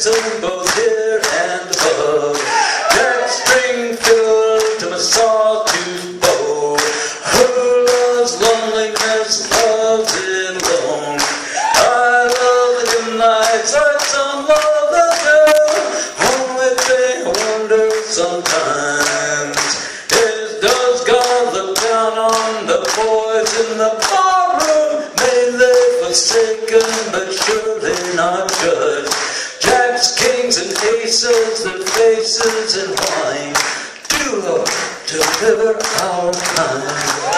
wisdom both here and above. Jack Springfield to my sawtooth bow, who loves loneliness, loves it alone. I love the good nights, I some love the day. Only thing I wonder sometimes is, does God look down on the boys in the barroom? May they forsaken, but surely not judged. Jacks, kings, and aces, their faces in wine, do Lord deliver our kind.